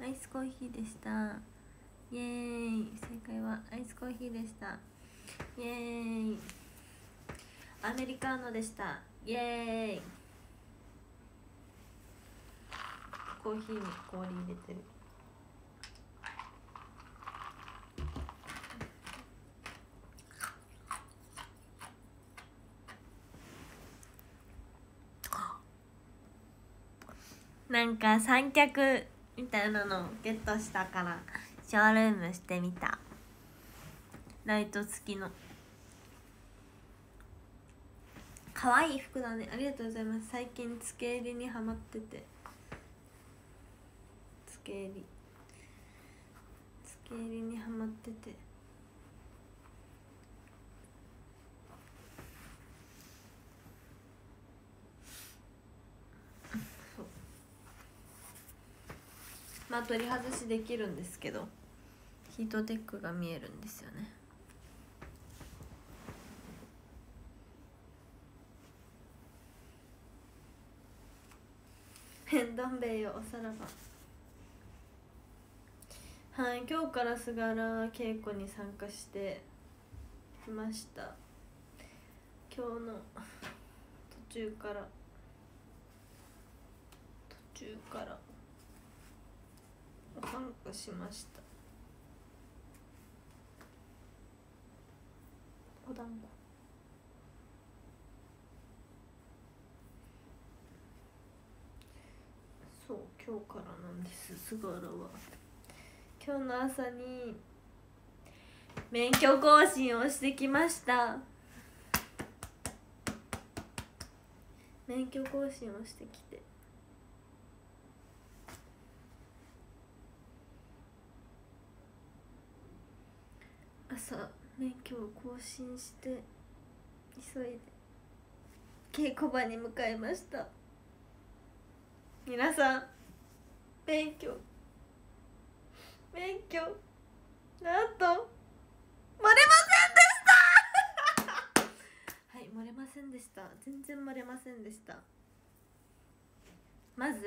イスコーヒーでした。イエーイ。正解はアイスコーヒーでした。イエーイ。アメリカーノでした。イエーイ。コーヒーに氷入れてる。なんか三脚みたいなのをゲットしたからショールームしてみた。ライト付きの可愛い服だね。ありがとうございます。最近つけ襟にハマってて、つけ襟にハマってて、そう、まあ取り外しできるんですけどヒートテックが見えるんですよね。どん兵衛よおさらば。はい、今日から菅原稽古に参加してきました。今日の途中から参加しました。お団子、そう、今日からなんです。菅原は今日の朝に免許更新をしてきました。免許更新をしてきて、朝免許を更新して急いで稽古場に向かいました。皆さん、免許なんと漏れませんでしたはい、漏れませんでした。全然漏れませんでした。まず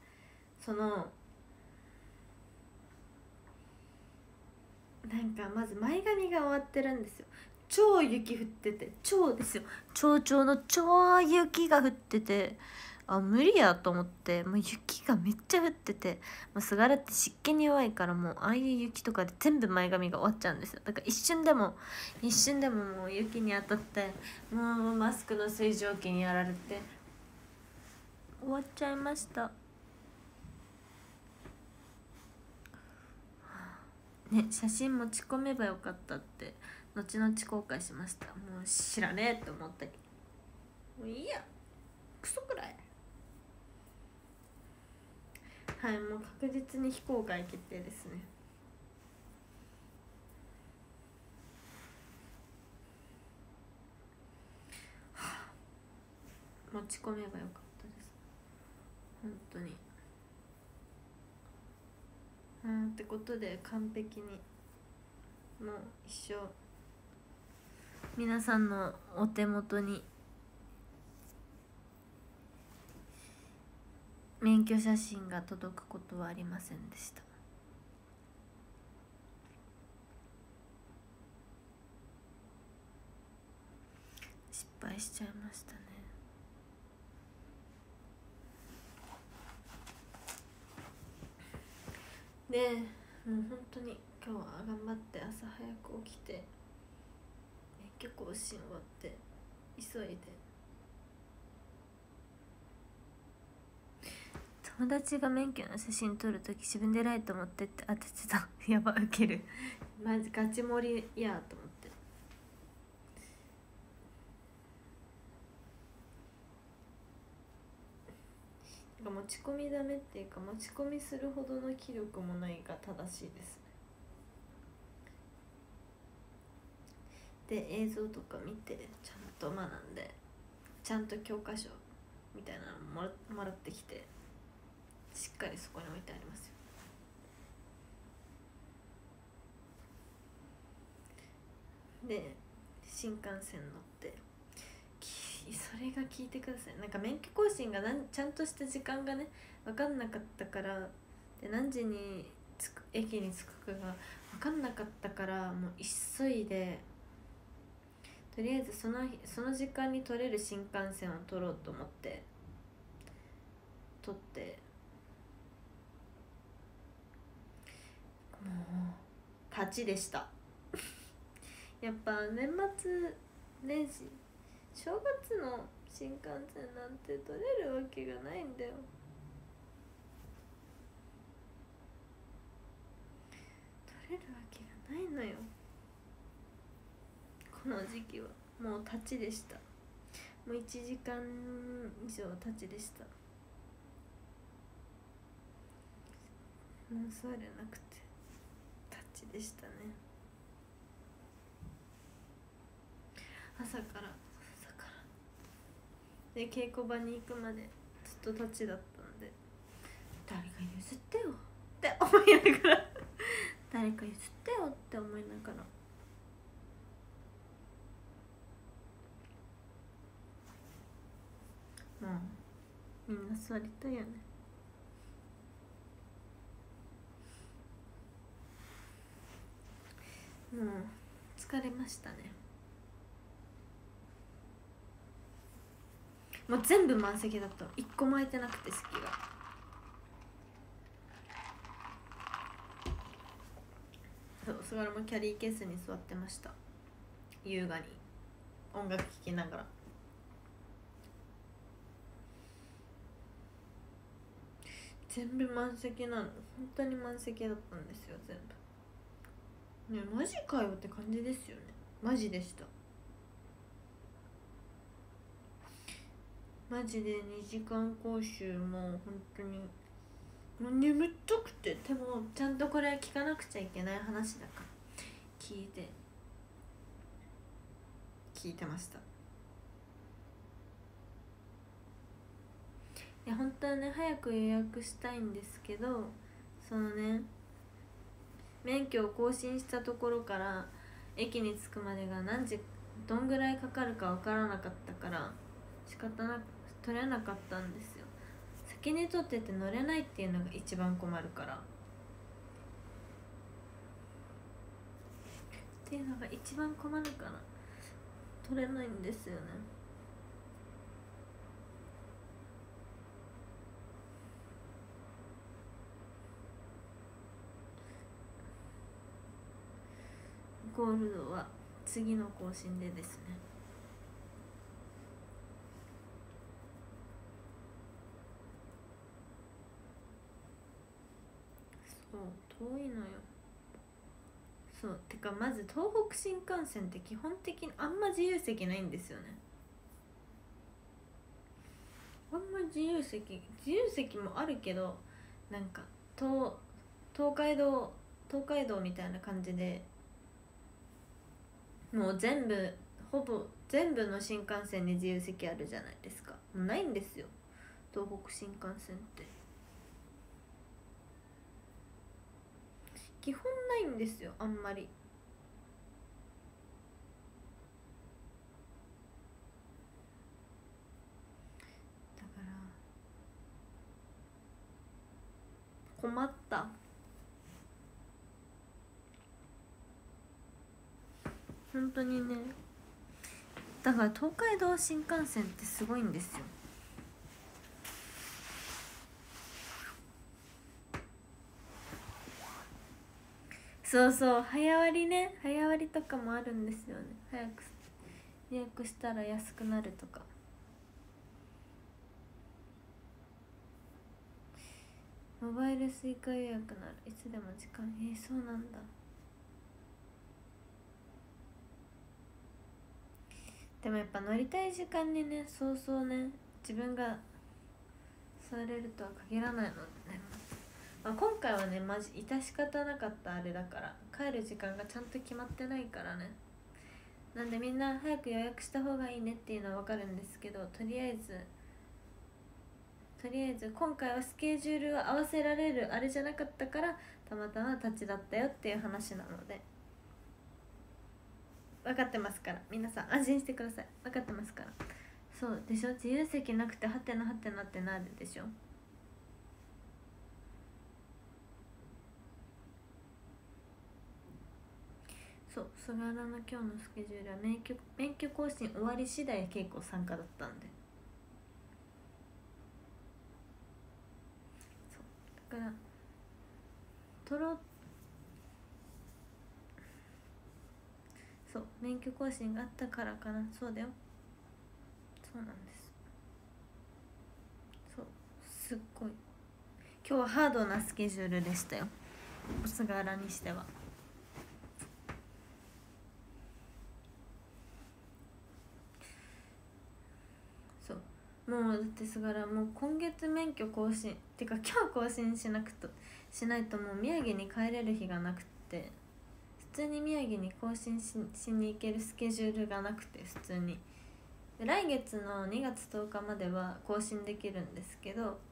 まず前髪が終わってるんですよ。超雪降ってて、超ですよ、超の超雪が降ってて、あ、無理やと思って、もう雪がめっちゃ降ってて、菅原って湿気に弱いから、もうああいう雪とかで全部前髪が終わっちゃうんですよ。だから一瞬でももう雪に当たって、もうマスクの水蒸気にやられて終わっちゃいました。ね、写真持ち込めばよかったって後々後悔しました。もう知らねえって思ったけど、もういいや、クソくらい。はい、もう確実に非公開決定ですね。持ち込めばよかったです、本当に。ってことで完璧にもう一生皆さんのお手元に免許写真が届くことはありませんでした。失敗しちゃいましたね。でもう本当に今日は頑張って朝早く起きて免許更新終わって急いで、友達が免許の写真撮るとき自分でライト持ってって当ててたやば、ウケるマジガチ盛りやと思って。持ち込みダメっていうか、持ち込みするほどの気力もないが正しいですね。で映像とか見てちゃんと学んで、ちゃんと教科書みたいなのもらってきて、しっかりそこに置いてありますよ。で新幹線乗ってそれが聞いてください。なんか免許更新がちゃんとした時間がね分かんなかったから、 で何時に駅に着くかが分かんなかったから、もう急いでとりあえずその時間に取れる新幹線を取ろうと思って取って、もう立ちでしたやっぱ年末年始正月の新幹線なんて取れるわけがないんだよ。取れるわけがないのよ。この時期はもう立ちでした。もう1時間以上立ちでした。もう座れなくて立ちでしたね。朝からで稽古場に行くまでずっと立ちだったんで、誰か譲ってよって思いながら誰か譲ってよって思いながら、もうみんな座りたいよね。もう疲れましたね。もう全部満席だった。一個も空いてなくて席が。そう、菅原もキャリーケースに座ってました。優雅に音楽聴きながら。全部満席なの。本当に満席だったんですよ、全部。ね、マジかよって感じですよね。マジでした。マジで2時間講習も本当にもう眠たくて、でもちゃんとこれ聞かなくちゃいけない話だから聞いてました。いや本当はね早く予約したいんですけど、そのね免許を更新したところから駅に着くまでがどんぐらいかかるかわからなかったから仕方なく取れなかったんですよ。先に取ってて乗れないっていうのが一番困るからっていうのが一番困るから取れないんですよね。ゴールドは次の更新でですね。そう遠いのよ。そうてかまず東北新幹線って基本的にあんま自由席ないんですよね。あんま自由席もあるけど、なんか東海道みたいな感じでもうほぼ全部の新幹線に自由席あるじゃないですか。もうないんですよ東北新幹線って。基本ないんですよ、あんまり。だから困った。本当にね。だから東海道新幹線ってすごいんですよ。そうそう、早割りとかもあるんですよね。早く予約したら安くなるとか。モバイルスイカ予約ならいつでも時間。そうなんだ。でもやっぱ乗りたい時間にね、そうそうね、自分が座れるとは限らないのでね。まあ、今回はねマジ致し方なかったあれだから、帰る時間がちゃんと決まってないからね。なんでみんな早く予約した方がいいねっていうのは分かるんですけど、とりあえず今回はスケジュールを合わせられるあれじゃなかったから、たまたま立ちだったよっていう話なので、分かってますから皆さん安心してください。分かってますから。そうでしょ、自由席なくてハテナハテナってなるでしょ。 そう、菅原の今日のスケジュールは免許更新終わり次第稽古参加だったんで、そうだからそう免許更新があったからかな。そうだよ、そうなんです。そう、すっごい今日はハードなスケジュールでしたよ、菅原にしては。そう、もうだって菅原もう今月免許更新ってか今日更新しないともう宮城に帰れる日がなくて、普通に宮城に更新しに行けるスケジュールがなくて、普通にで来月の2月10日までは更新できるんですけど、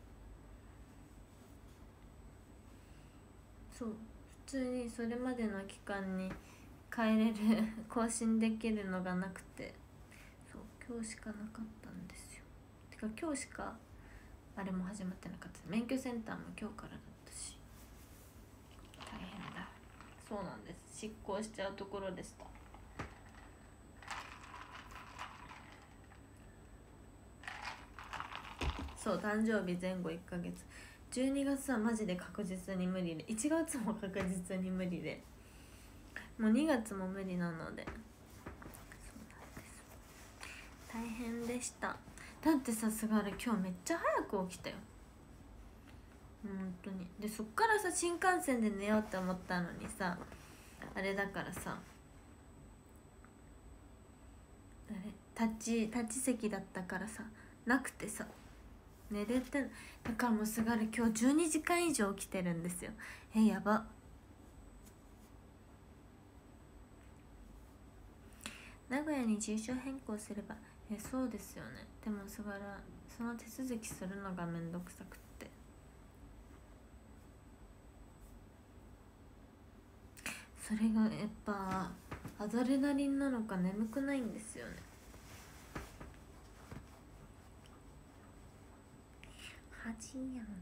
そう普通にそれまでの期間に帰れる更新できるのがなくて、そう今日しかなかったんですよ。てか今日しかあれも始まってなかった。免許センターも今日からだったし大変だ。そうなんです、執行しちゃうところでした。そう誕生日前後1ヶ月、12月はマジで確実に無理で、1月も確実に無理で、もう2月も無理なので、そうなんです、大変でした。だってさ菅原今日めっちゃ早く起きたよ、本当に。でそっからさ新幹線で寝ようって思ったのにさ、あれだからさ、立ち席だったからさなくてさ、寝れてだからもう菅原今日12時間以上起きてるんですよ。やば。名古屋に住所変更すれば、そうですよね。でも菅原その手続きするのがめんどくさくって、それがやっぱアドレナリンなのか眠くないんですよね。8やん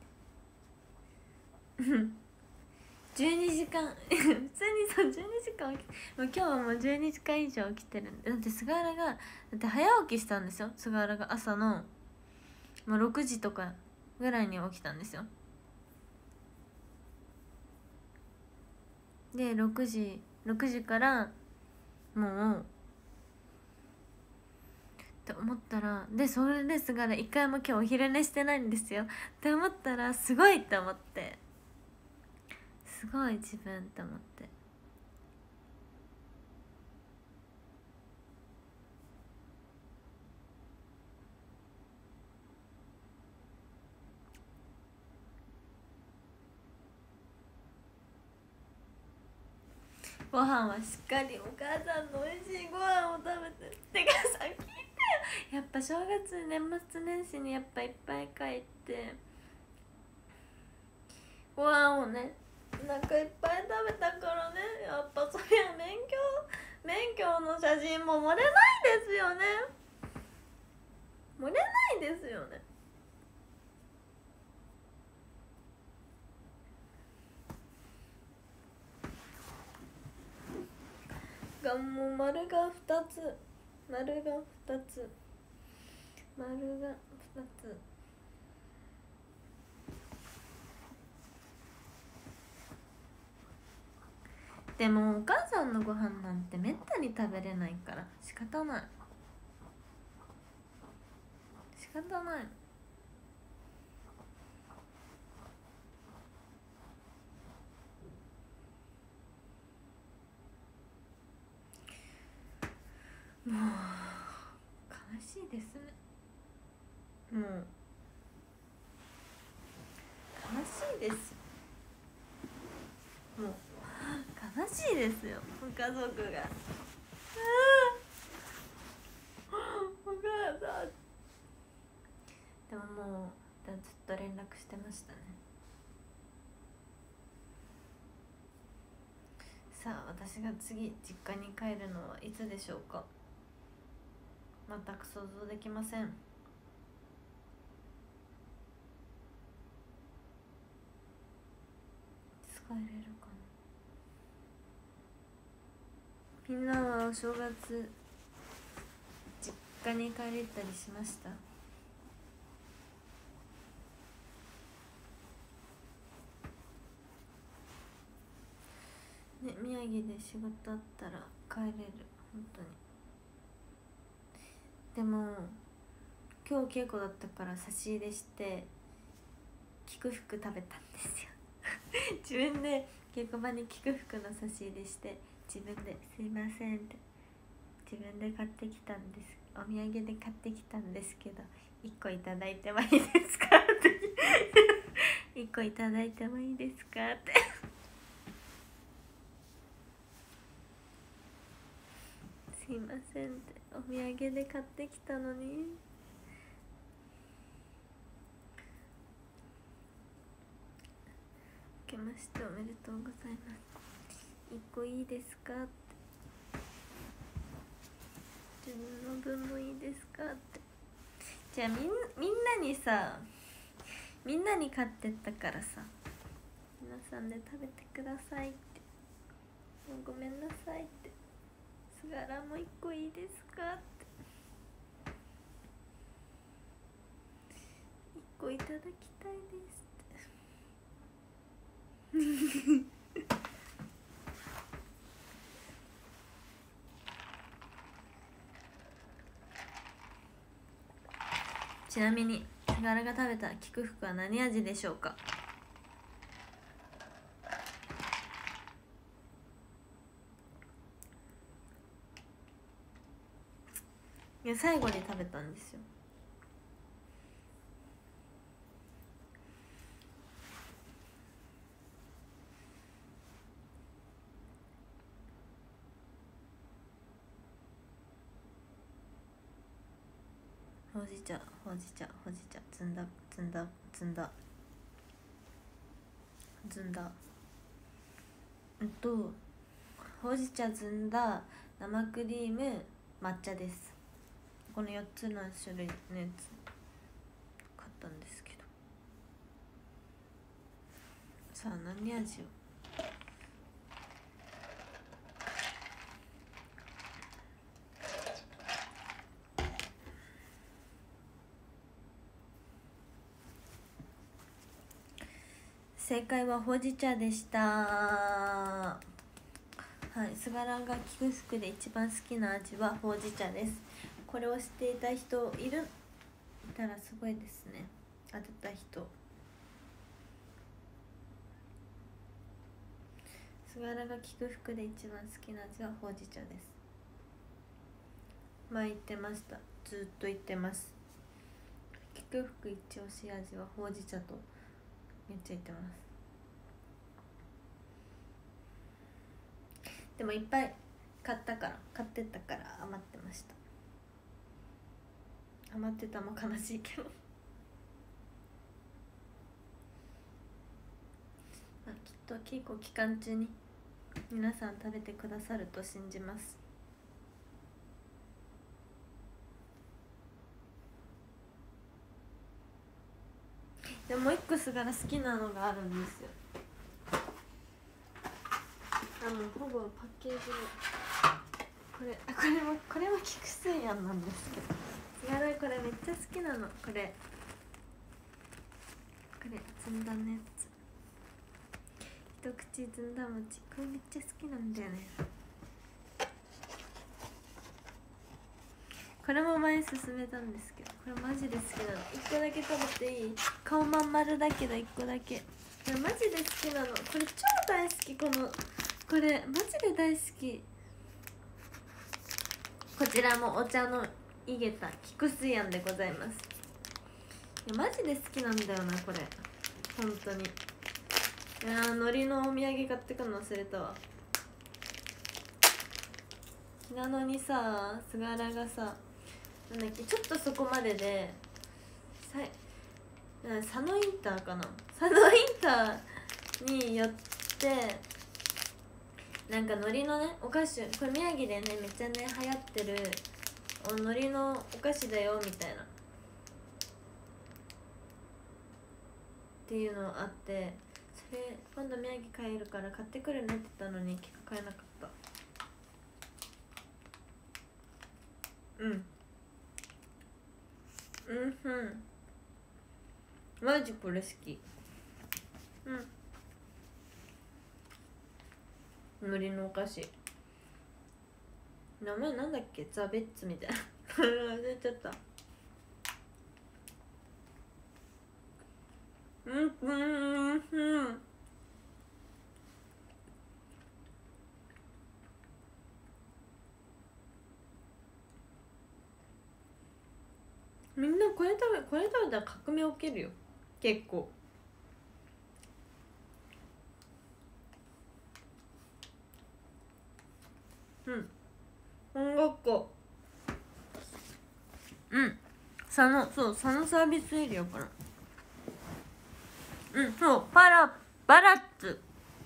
12時間普通にそう12時間起きて、もう今日はもう12時間以上起きてるんで。だって菅原がだって早起きしたんですよ。菅原が朝のもう6時とかぐらいに起きたんですよ。で6時からもうって思ったら、でそれで菅原一回も今日お昼寝してないんですよって思ったらすごいって思って、すごい自分って思って。ご飯はしっかりお母さんの美味しいご飯を食べて。てかさ聞いてよ、やっぱ正月年末年始にやっぱいっぱい帰ってご飯をねお腹いっぱい食べたからね、やっぱそりゃ免許の写真も盛れないですよね、盛れないですよね。もう丸が2つ、丸が2つ、丸が2つ。でもお母さんのご飯なんてめったに食べれないから仕方ない、仕方ない。もう悲しいですね、もう悲しいです、もう悲しいですよ家族がお母さん。でももうずっと連絡してましたね。さあ私が次実家に帰るのはいつでしょうか。全く想像できません。使えれるかみんなはお正月実家に帰れたりしました？ね、宮城で仕事あったら帰れる。本当に。でも今日稽古だったから差し入れして菊福食べたんですよ自分で稽古場に菊福の差し入れして自分で「すいません」って自分で買ってきたんです、お土産で買ってきたんですけど1個いただいてもいいですかって1個いただいてもいいですかってすいませんってお土産で買ってきたのに。明けましておめでとうございます、1個いいですかって、自分の分もいいですかって。じゃあみんなにさ、みんなに買ってったからさ、皆さんで食べてくださいって、もうごめんなさいって、すがらも1個いいですかって、1個いただきたいですちなみにすがらが食べた菊福は何味でしょうか？いや最後に食べたんですよ。ほうじ茶ほうじ茶ほうじ茶ずんだずんだずんだずんだほうじ茶ずんだ生クリーム抹茶です。この4つの種類のやつ買ったんですけど、さあ何味を。正解はほうじ茶でした。はい、すがらが菊福で一番好きな味はほうじ茶です。これを知っていた人いたらすごいですね。当てた人。すがらが菊福で一番好きな味はほうじ茶です。前言ってました、ずっと言ってます。菊福一押し味はほうじ茶とめっちゃ言ってます。でもいっぱい買ってったから余ってました。余ってたも悲しいけどまあ、きっと稽古期間中に皆さん食べてくださると信じます。でもう一個すがら好きなのがあるんですよ。ほぼパッケージのこれも菊水庵なんですけど、すがらこれめっちゃ好きなの。これずんだのやつ、一口ずんだ餅、これめっちゃ好きなんだよね。これも前勧めたんですけど、これマジで好きなの。1個だけ食べていい？顔まん丸だけど1個だけ。これマジで好きなの。これ超大好き。これマジで大好き。こちらもお茶の井桁菊水庵でございます。いやマジで好きなんだよなこれ、本当に。いや海苔のお土産買ってくの忘れたわ。なのにさ、すがらがさ、なんだっけ、ちょっとそこまでで佐野インターかな、佐野インターに寄って、なんか海苔のねお菓子、これ宮城でねめっちゃね流行ってる海苔のお菓子だよみたいなっていうのあって、それ今度宮城帰るから買ってくるねって言ったのに結構買えなかった。 うんうんマジこれ好き。海苔のお菓子、名前なんだっけ、ザ・ベッツみたいな忘れちゃった。みんなこれ食べたら革命起きるよ結構。音楽校、佐野サービスエリアかな。そうバラッツ。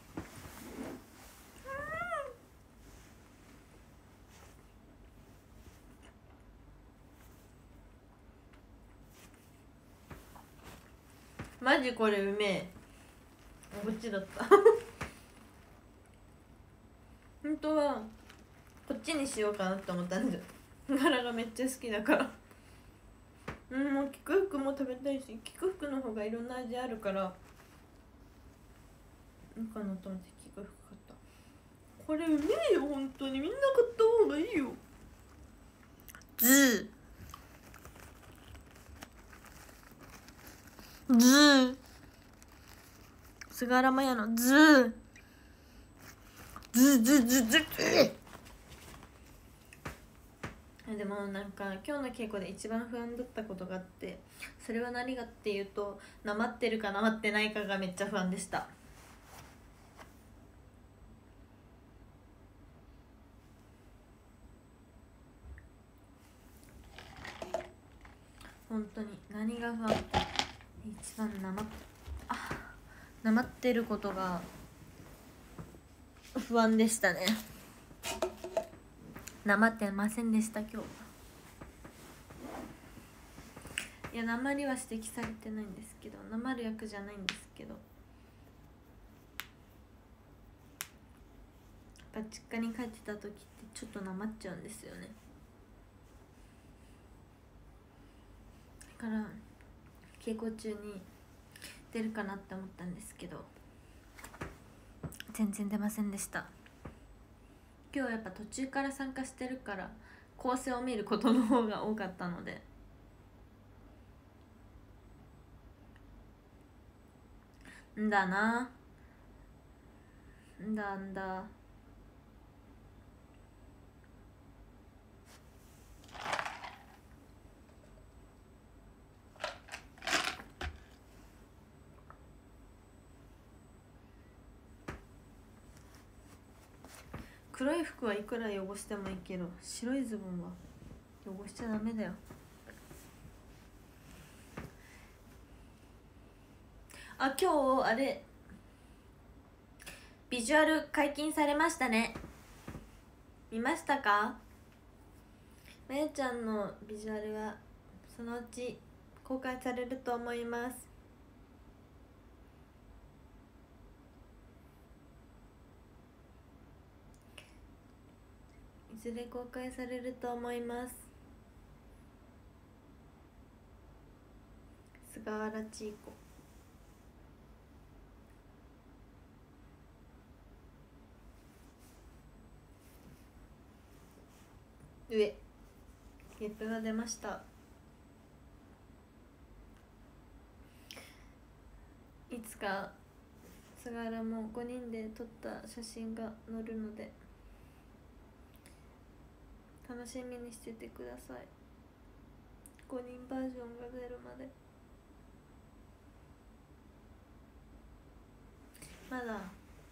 マジこれうめえ。こっちだった本当はこっちにしようかなって思ったんですよ。柄がめっちゃ好きだからもう菊福も食べたいし、菊福の方がいろんな味あるからいいかなと思って菊福買った。これうめえよ本当に、みんな買った方がいいよ。ズー菅原麻也のズーでもなんか今日の稽古で一番不安だったことがあって、それは何かっていうと、なまってるかなまってないかがめっちゃ不安でした。本当に何が不安、一番なまってることが不安でしたね。なまってませんでした今日。いや、なまりは指摘されてないんですけど、なまる役じゃないんですけど、やっぱ実家に帰ってた時ってちょっとなまっちゃうんですよね。だから稽古中に出るかなって思ったんですけど、全然出ませんでした。今日はやっぱ途中から参加してるから構成を見ることの方が多かったので、んだ黒い服はいくら汚してもいいけど、白いズボンは汚しちゃダメだよ。今日あれビジュアル解禁されましたね。見ましたか？まゆちゃんのビジュアルはそのうち公開されると思います。いずれ公開されると思います。菅原千恵子、ゲップが出ました。いつか菅原も5人で撮った写真が載るので楽しみにしててください。5人バージョンが出るまで。まだ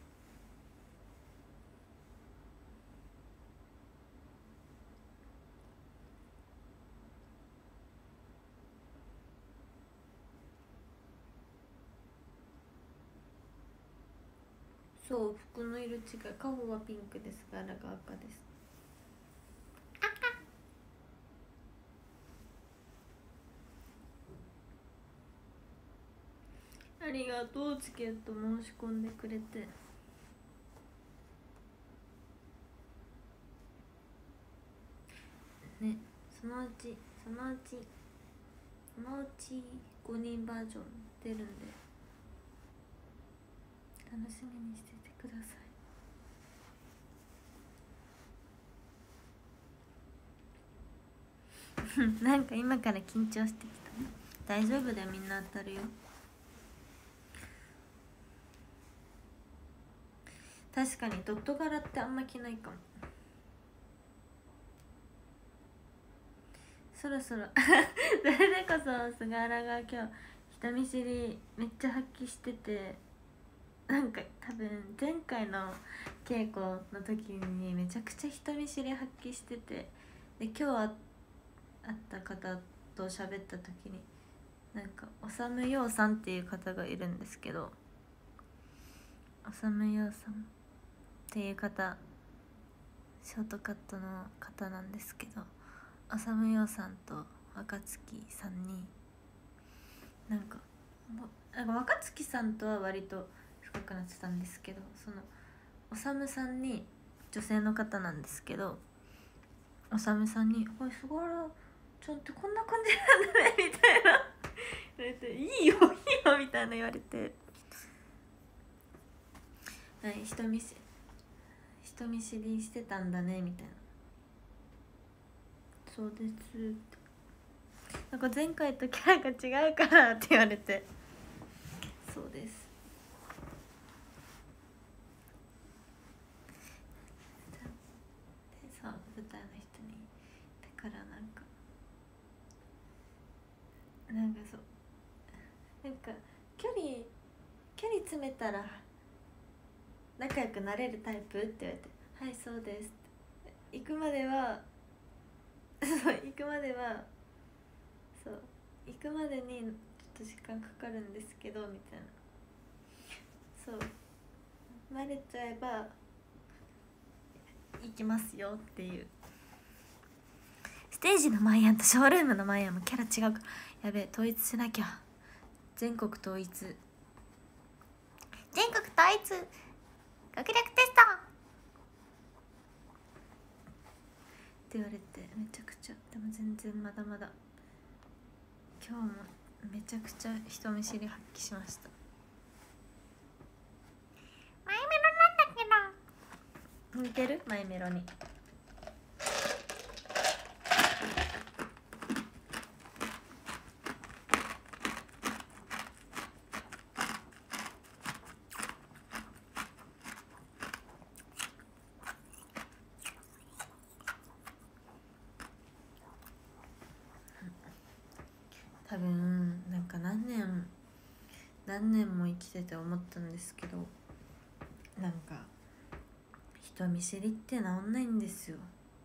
そう、服の色違い。カホはピンクですが、ラが赤です。ありがとう、チケット申し込んでくれて。ね、 そのうち5人バージョン出るんで楽しみにしててくださいなんか今から緊張してきた。大丈夫だよ、みんな当たるよ。確かにドット柄ってあんま着ないかも。そろそろそれでこそ菅原が今日人見知りめっちゃ発揮してて、なんか多分前回の稽古の時にめちゃくちゃ人見知り発揮してて、で今日会った方と喋った時になんかおさむようさんっていう方がいるんですけど、おさむようさんっていう方、ショートカットの方なんですけど、おさむようさんと若月さんになんか若月さんとは割と深くなってたんですけど、そのおさむさんに、女性の方なんですけど、おさむさんに「おい菅原ちゃんってこんな感じなんだね」みたいな言われて「いいよいいよ」みたいな言われて、はい、人見知りしてたんだねみたいな。そうですって、なんか前回とキャラが違うからって言われて、そうです。でさ、舞台の人にだからなんかそうなんか距離詰めたら仲良くなれるタイプって言われて「はいそうです」って行くまではそう行くまでにちょっと時間かかるんですけどみたいな、そう慣れちゃえば行きますよっていう。ステージのマイアンとショールームのマイアンもキャラ違うか、やべえ、統一しなきゃ。全国統一学力テストって言われて、めちゃくちゃ、でも全然まだまだ。今日もめちゃくちゃ人見知り発揮しました。マイメロなんだけど似てる？マイメロに。多分なんか何年も生きてて思ったんですけど、なんか人見知りって治んないんですよ。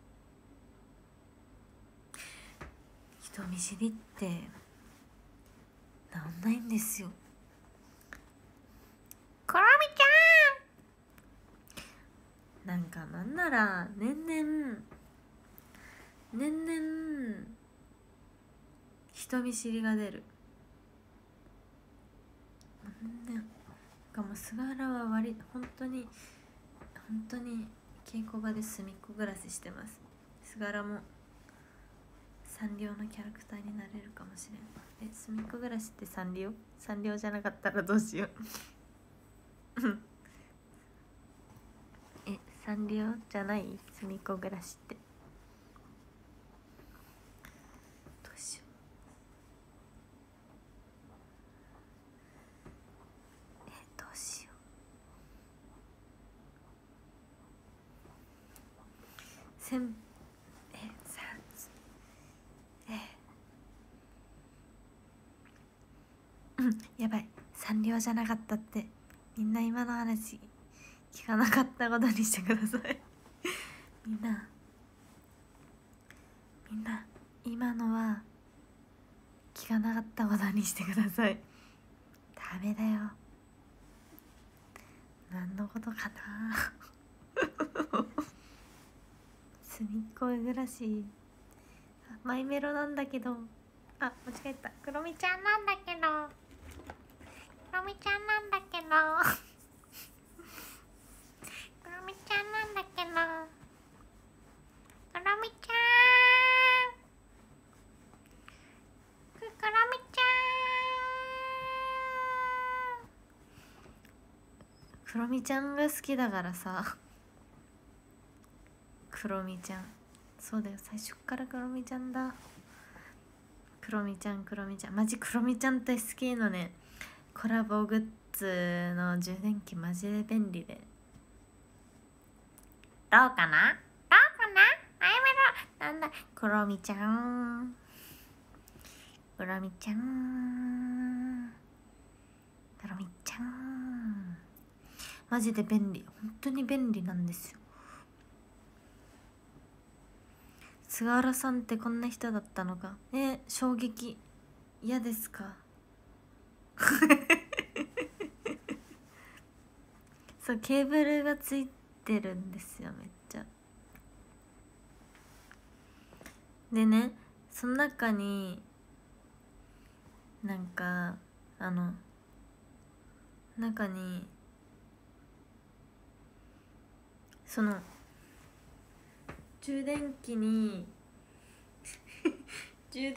人見知りって治んないんですよ。コロミちゃん、なんかなんなら年々人見知りが出る。なんかもう菅原は本当に稽古場で隅っこ暮らししてます。菅原もサンリオのキャラクターになれるかもしれん。隅っこ暮らしってサンリオじゃなかったらどうしようサンリオじゃない？隅っこ暮らしってどうしよう。どうしよう。やばい、サンリオじゃなかったって、みんな今の話聞かなかったことにしてくださいみんな今のは聞かなかったことにしてください。ダメだよ。何のことかな隅っこ暮らし、マイメロなんだけど、間違えた、クロミちゃんなんだけどクロミちゃんなんだけどクロミちゃんなんだけどクロミちゃんクロミちゃんが好きだからさ。クロミちゃん、そうだよ、最初からクロミちゃんだ。クロミちゃんマジクロミちゃん大好きのね。コラボグッズの充電器マジで便利で。どうかなあやめろ。なんだクロミちゃんマジで便利、本当に便利なんですよ。菅原さんってこんな人だったのか。衝撃。嫌ですか？そう、ケーブルがついてるんですよ、めっちゃ。でね、その中になんか中にその充電器に充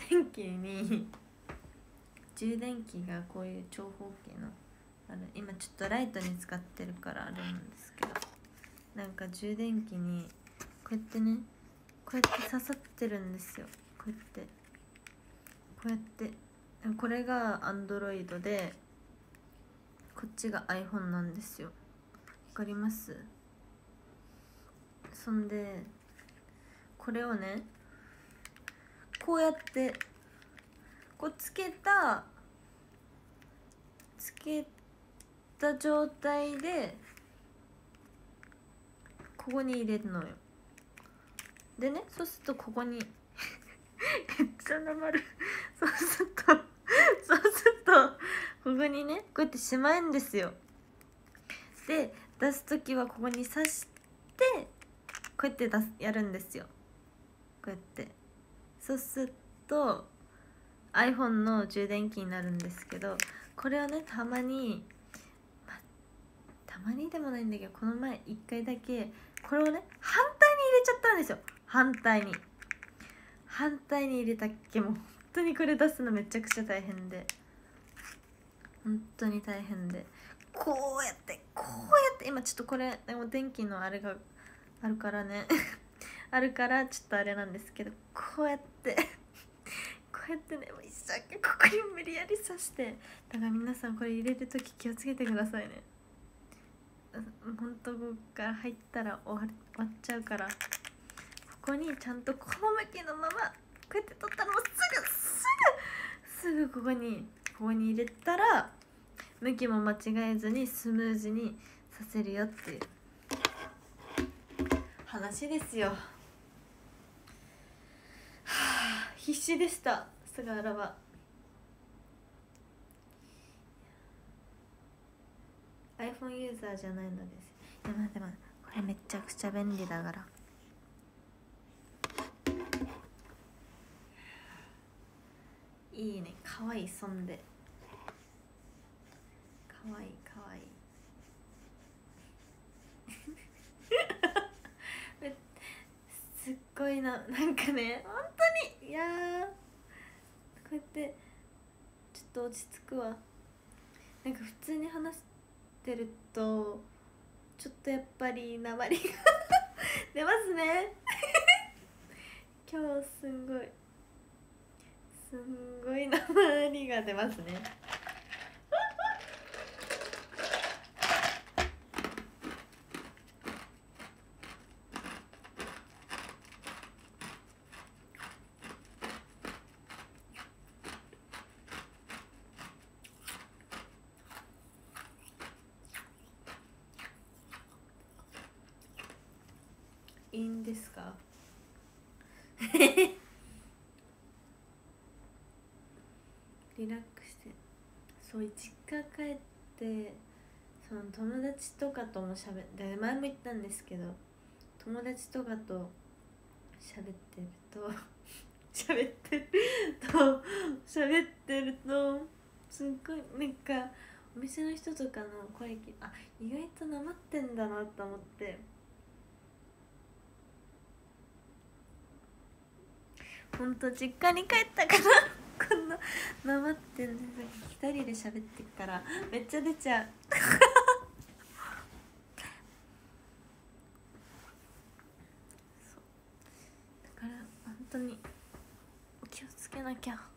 電器がこういう長方形の今ちょっとライトに使ってるからあれなんですけど、なんか充電器にこうやってね、こうやって刺さってるんですよ。こうやってこれが Android でこっちが iPhone なんですよ。わかります？そんでこれをね、こうやってこうつけた状態でここに入れるのよ。でね、そうするとここにめっちゃなまるそうするとここにね、こうやってしまえんですよ。で出す時はここに刺してこうやってやるんですよ。こうやってそうすると iPhone の充電器になるんですけど、これをねたまにでもないんだけど、この前1回だけこれをね反対に入れちゃったんですよ。反対に入れたっけ。もう本当にこれ出すのめちゃくちゃ大変で、本当に大変で、こうやって今ちょっとこれでも電気のあれがあるからねあるからちょっとあれなんですけど、こうやってね、もう一生懸命ここに無理やり刺して、だから皆さんこれ入れる時気をつけてくださいね。本当ここから入ったら終わっちゃうから、ここにちゃんとこの向きのままこうやって取ったのをすぐここに入れたら向きも間違えずにスムーズにさせるよっていう話ですよ。必死でした菅原は。iPhone ユーザーじゃないのです。でもこれめちゃくちゃ便利だから。いいね、かわいい。そんでかわいいすっごいなんかね、本当にいやこうやってちょっと落ち着くわ。なんか普通に話してるとちょっとやっぱり訛りが出ますね今日すんごい訛りが出ますねいいんですかリラックスして、そう実家帰ってその友達とかとも喋って前も言ったんですけど、友達とかと喋ってるとすっごいなんかお店の人とかの声聞いて、あ、意外となまってんだなと思って、ほんと実家に帰ったからこんななまってんで、一人で喋ってっからめっちゃ出ちゃうなきゃ。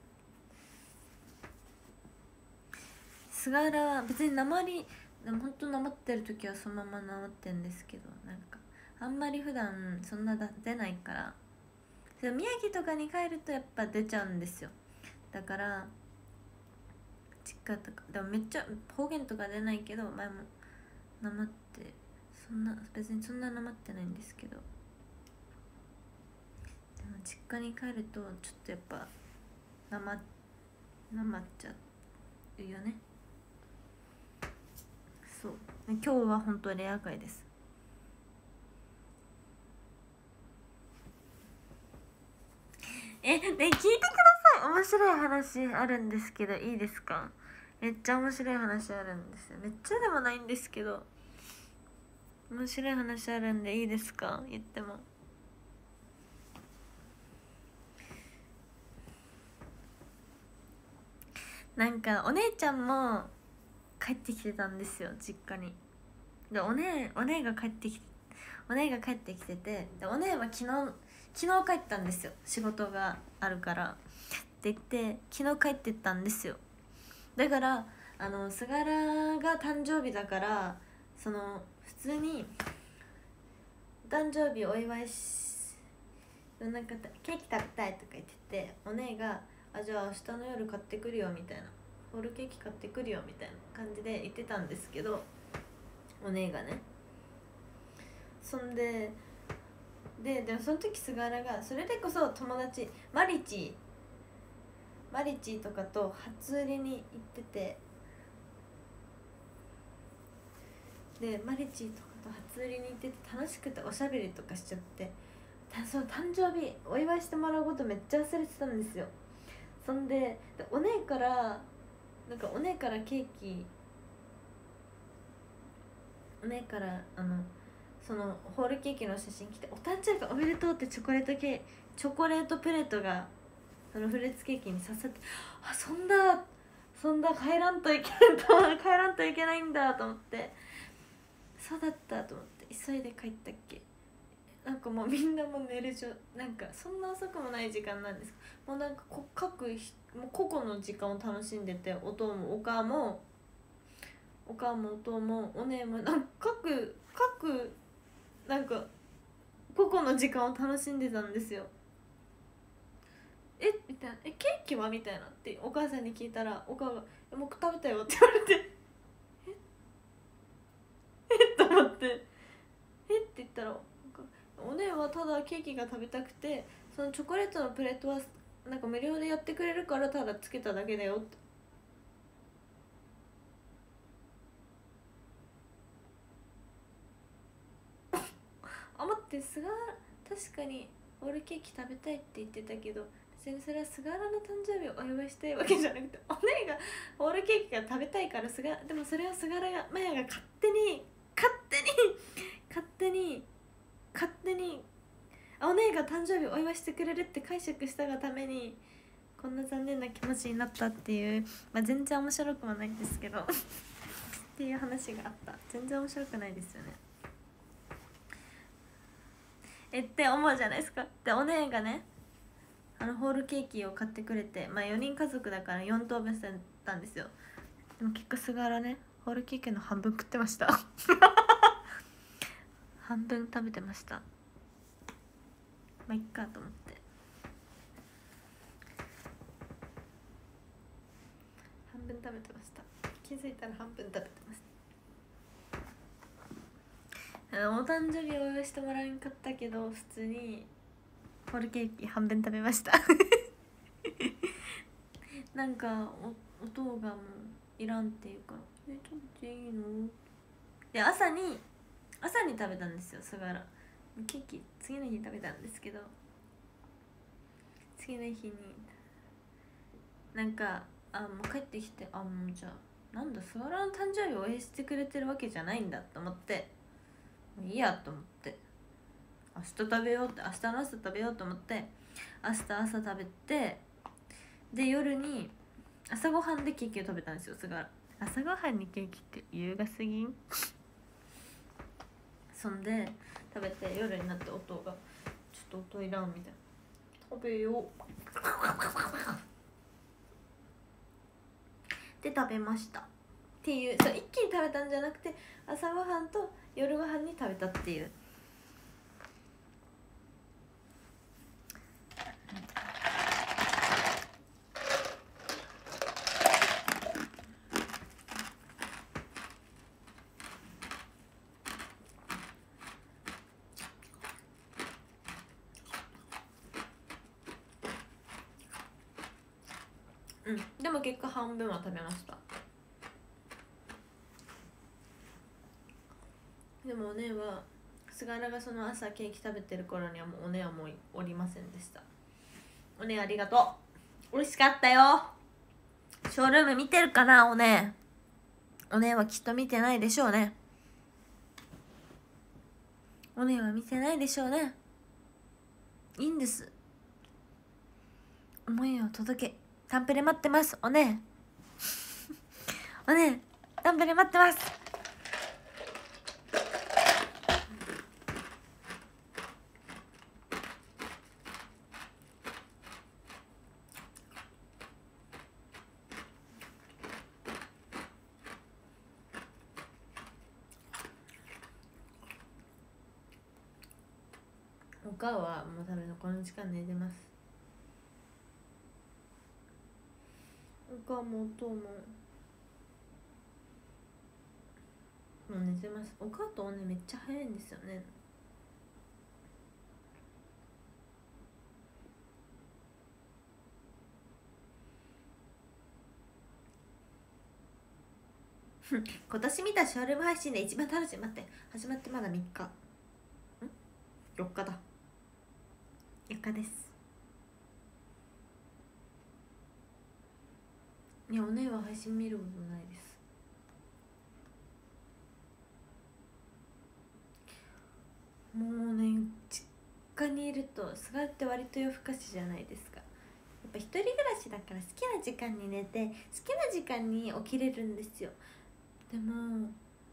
菅原は別に鉛でもほんとなまってる時はそのままなまってんですけど、なんかあんまり普段そんな出ないから、宮城とかに帰るとやっぱ出ちゃうんですよ。だから実家とかでもめっちゃ方言とか出ないけど、前もなまって、別にそんななまってないんですけど、でも実家に帰るとちょっとやっぱなまっちゃうよね。そう、今日は本当レア回です。ね、聞いてください。面白い話あるんですけどいいですか？めっちゃ面白い話あるんですよ。めっちゃでもないんですけど面白い話あるんでいいですか？言っても。なんかお姉ちゃんも帰ってきてたんですよ、実家に。でお姉が帰ってきてて、でお姉は昨日帰ったんですよ、仕事があるからって言って昨日帰ってったんですよ。だから菅原が誕生日だから、その普通にお誕生日お祝いなんかケーキ食べたいとか言ってて、お姉がじゃあ明日の夜買ってくるよみたいな、ホールケーキ買ってくるよみたいな感じで言ってたんですけど、お姉がね。そんでもその時菅原がそれでこそ友達マリチとかと初売りに行ってて、でマリチとかと初売りに行ってて楽しくておしゃべりとかしちゃって、その誕生日お祝いしてもらうことめっちゃ忘れてたんですよ。そんでお姉からケーキ、お姉からそのホールケーキの写真来て、お誕生日おめでとうってチョコレートプレートがそのフルーツケーキに刺さって、そんな帰らんといけないんだと思って、そうだったと思って急いで帰ったっけ。なんかもうみんなも寝るなんかそんな遅くもない時間なんです。もうなんかもう個々の時間を楽しんでて、お父もお母もお父もお姉もなんか各なんか個々の時間を楽しんでたんですよ。みたいな、ケーキはみたいなってお母さんに聞いたら、お母がもう食べたよって言われてと思ってって言ったら、お姉はただケーキが食べたくて、そのチョコレートのプレートはなんか無料でやってくれるからただつけただけだよって。待って、確かにホールケーキ食べたいって言ってたけど、別にそれは菅原の誕生日をお祝いしたいわけじゃなくて、お姉がホールケーキが食べたいからでもそれはマヤが勝手にお姉が誕生日をお祝いしてくれるって解釈したがためにこんな残念な気持ちになったっていう、全然面白くはないんですけどっていう話があった。全然面白くないですよねって思うじゃないですか。でお姉がねホールケーキを買ってくれて、4人家族だから4等分してたんですよ。でも結果菅原ね、ホールケーキの半分食ってました半分食べてました。いっかと思って、半分食べてました。気づいたら半分食べてました。お誕生日お祝いしてもらえんかったけど、普通にホールケーキ半分食べましたなんかお父がもういらんって言うから「食べていいの？」で朝に食べたんですよ、菅原。ケーキ次の日食べたんですけど、次の日になんかもう帰ってきて、もうじゃあなんだ菅原の誕生日を応援してくれてるわけじゃないんだと思って、もういいやと思って、明日の朝食べようと思って明日朝食べて、で夜に朝ごはんでケーキを食べたんですよ、菅原。朝ごはんにケーキって優雅すぎんそんで食べて、夜になって音が「ちょっと音いらん」みたいな、 食べようで食べましたっていう、そう一気に食べたんじゃなくて朝ごはんと夜ごはんに食べたっていう。でも結果半分は食べました。でもお姉は菅原がその朝ケーキ食べてる頃にはもうお姉はもうおりませんでした。お姉ありがとう、美味しかったよ。ショールーム見てるかなお姉。お姉はきっと見てないでしょうね。お姉は見てないでしょうね。いいんです、思いを届け。タンプレ待ってますお姉お姉タンプレ待ってます。お母はもう多分この時間寝てます。お母もお父ももう寝てます。お母とおねめっちゃ早いんですよね。今年見たショールーム配信で一番楽しい。待って、始まってまだ3日4日だ。4日です。いやおねは配信見ることないです。もうね実家にいると菅って割と夜更かしじゃないですか。やっぱ一人暮らしだから好きな時間に寝て好きな時間に起きれるんですよ。でも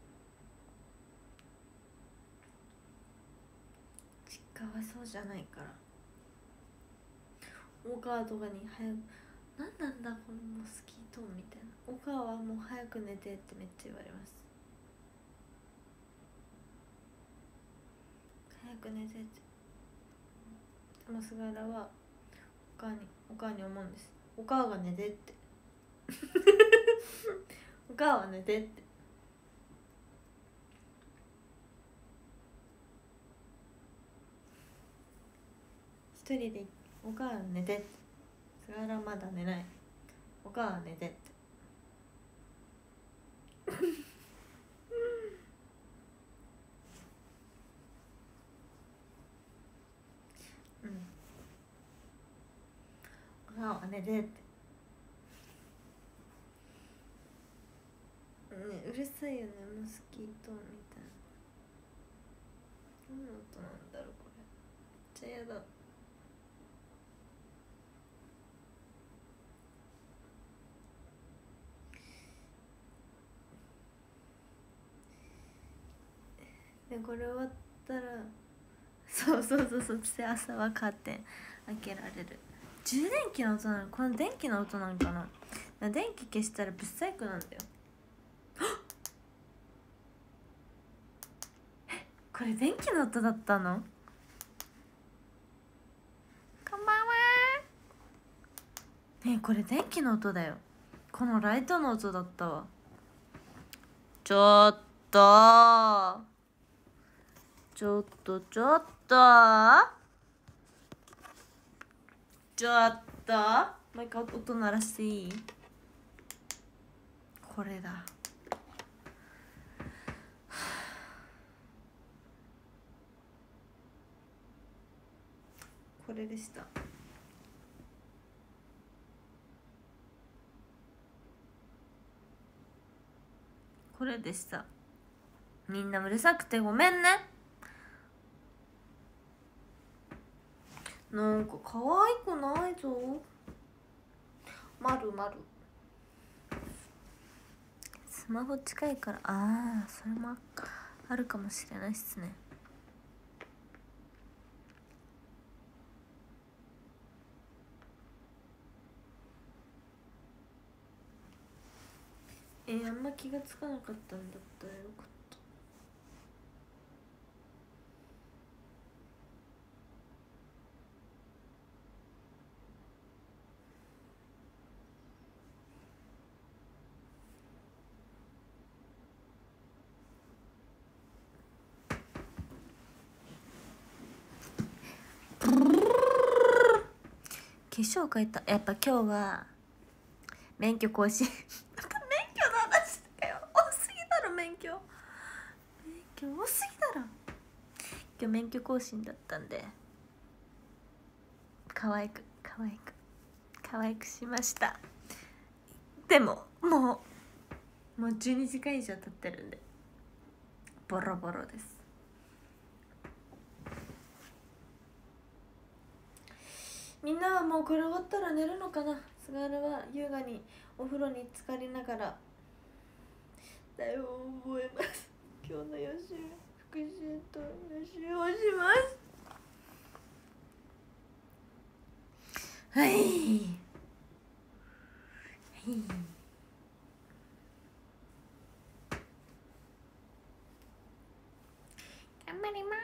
実家はそうじゃないから、お母とかに早く「何なんだこのモスキート」みたいな。お母はもう早く寝てってめっちゃ言われます。早く寝てって。でも菅原はお母に思うんです。お母が寝てってお母は寝てって。一人でお母は寝てって。菅原まだ寝ない。お母は寝てってお母は寝てって。ね、うるさいよねモスキートみたいな。何の音なんだろうこれ。めっちゃやだ。でこれ終わったらそうして朝はカーテン開けられる。充電器の音なの。この電気の音なんかな。電気消したらブサイクなんだよ。これ電気の音だったの。こんばんは。ねえこれ電気の音だよ。このライトの音だったわ。ちょっともう一回音鳴らしていい？これだ。これでした。これでした。みんなうるさくてごめんね。なんか可愛くないぞ。まるスマホ近いから、ああそれもあるかもしれないっすね。 んま気がつかなかったんだったらよかった。化粧変えた。やっぱ今日は免許更新免許の話だよ。多すぎだろ免許多すぎだろ。今日免許更新だったんで可愛くしました。でももう12時間以上経ってるんでボロボロです。みんなはもうこれ終わったら寝るのかな。菅原は優雅にお風呂に浸かりながら台本を覚えます。今日の予習復習と予習をします。はい頑張ります。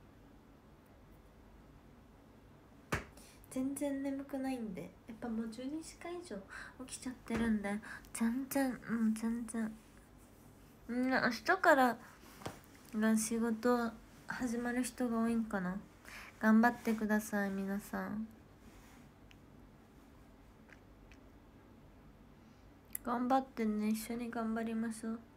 全然眠くないんで、やっぱもう12時間以上起きちゃってるんで、全然みんな明日からが仕事始まる人が多いんかな。頑張ってください皆さん。頑張ってね、一緒に頑張りましょう。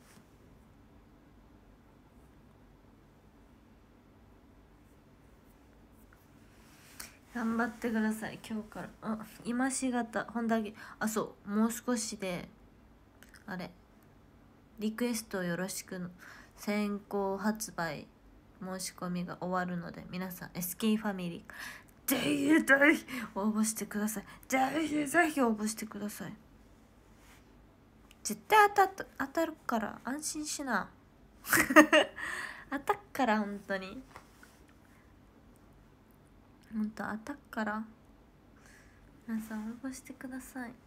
頑張ってください。今日から今しがた本田そうもう少しであれリクエストよろしくの先行発売申し込みが終わるので、皆さん SK ファミリーぜひ応募してください。ぜひ応募してください。絶対当たるから安心しな当たっから本当に当たっから皆さん応募してください。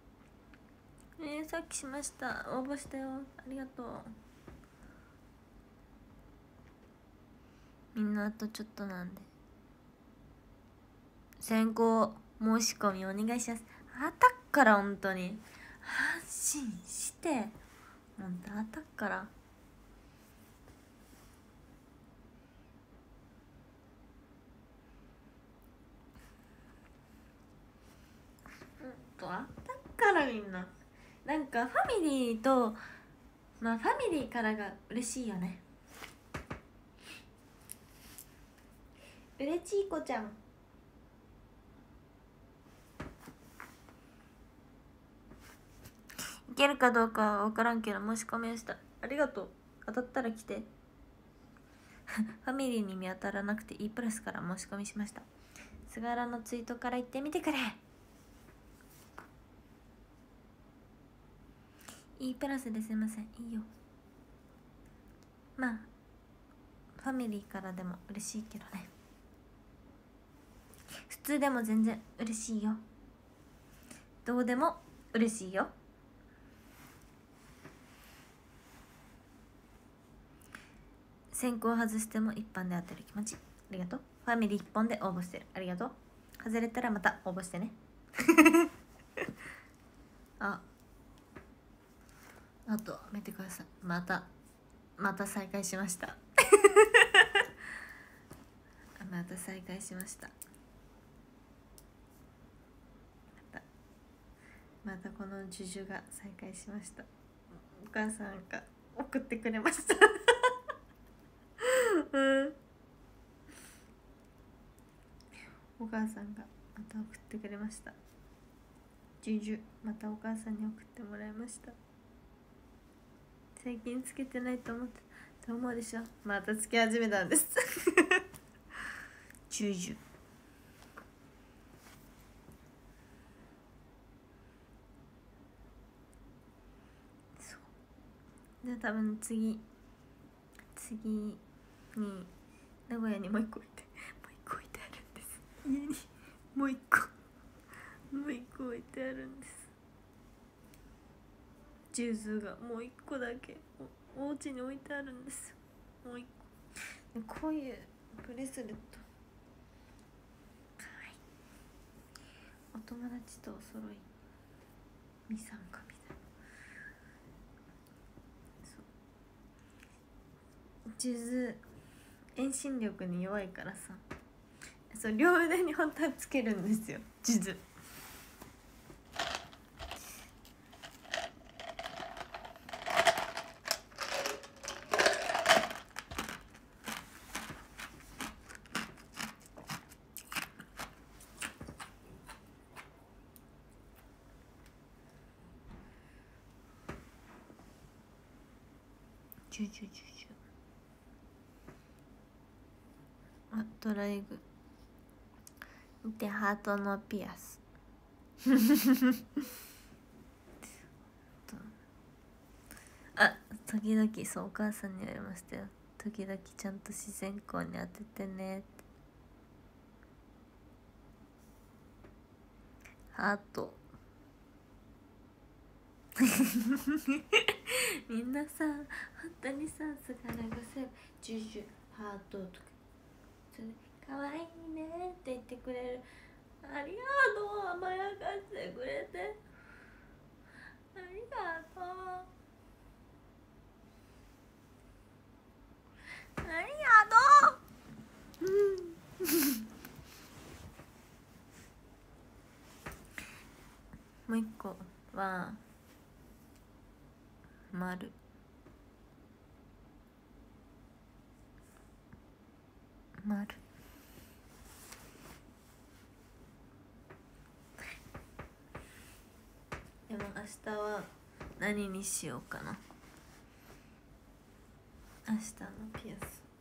さっきしました。応募したよ。ありがとう。みんなあとちょっとなんで先行申し込みお願いします。当たっから本当に安心して本当当たっから。当たっからみんな。なんかファミリーとファミリーからが嬉しいよね。うれちいこちゃんいけるかどうかは分からんけど申し込みをした。ありがとう。当たったら来てファミリーに見当たらなくて E プラスから申し込みしました。菅原のツイートから言ってみてくれ。 E プラスですいません。いいよ。ファミリーからでも嬉しいけどね。普通でも全然嬉しいよ。どうでも嬉しいよ。先行外しても一般で当てる気持ちありがとう。ファミリー一本で応募してるありがとう。外れたらまた応募してねあと見てください。また再開しましたまた再開しました。またこのジュジュが再開しました。お母さんが送ってくれましたお母さんがまた送ってくれました。ジュジュまたお母さんに送ってもらいました。最近つけてないと思うでしょ。またつけ始めたんですジュジュで多分次に名古屋にもう一個置いてあるんです。家にもう一個置いてあるんです。 ジュースがもう1個だけお家に置いてあるんですよ。もう1個こういうブレスレットかわいい。お友達とお揃いミサンカみたいな。そうジュース遠心力に弱いからさ、そう両腕に本当はつけるんですよジュース。あ、ドライブ見て、ハートのピアスあ、時々そうお母さんに言われましたよ。時々ちゃんと自然光に当ててねって。ハートみんなさ、本当にさ、すがらがさ、ジュジュハートとかそれかわいいねって言ってくれる。ありがとう、甘やかしてくれてありがとう、ありがとうもう一個は丸。でも明日は何にしようかな。明日のピアス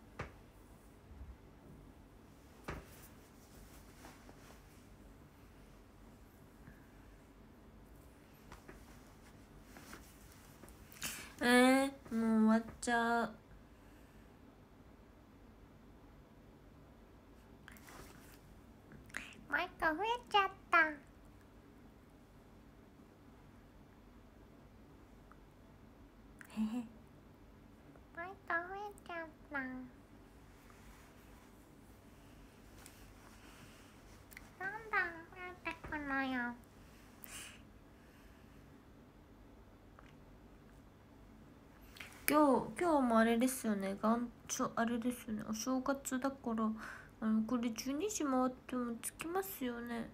もう終わっちゃう。マイク増えちゃった。へへ、マイク増えちゃった。なんだ増えてくのよ。今日もあれですよね。あれですよね。お正月だからこれ12時回ってもつきますよね。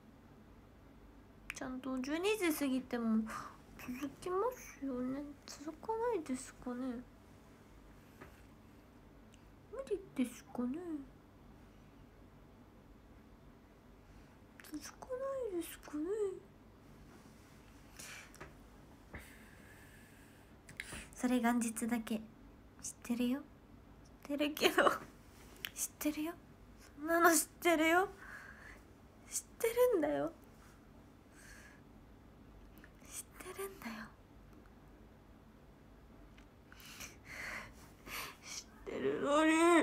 ちゃんと12時過ぎても続きますよね。続かないですかね。無理ですかね。続かないですかね。それ元日だけ知ってるよ。知ってるけど知ってるよ。そんなの知ってるよ。知ってるんだよ。知ってるんだよ。知ってるのに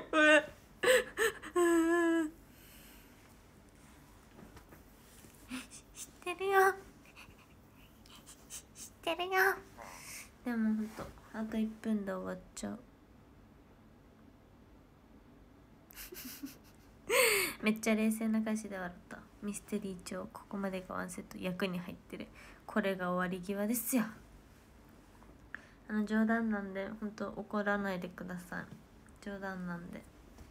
知ってるよ。知ってるよ。でもほんとあと1分で終わっちゃうめっちゃ冷静な歌詞で笑った。ミステリー帳、ここまでがワンセット、役に入ってる。これが終わり際ですよ。冗談なんでほんと怒らないでください。冗談なんで。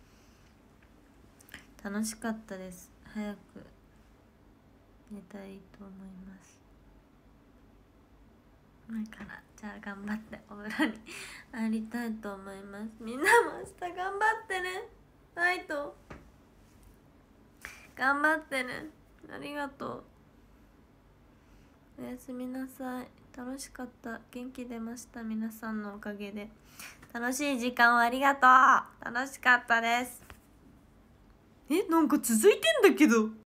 楽しかったです。早く寝たいと思います。だからじゃあ頑張ってお風呂に入りたいと思います。みんなも明日頑張ってね。ライト頑張ってね。ありがとう。おやすみなさい。楽しかった。元気出ました。皆さんのおかげで。楽しい時間をありがとう。楽しかったです。なんか続いてんだけど。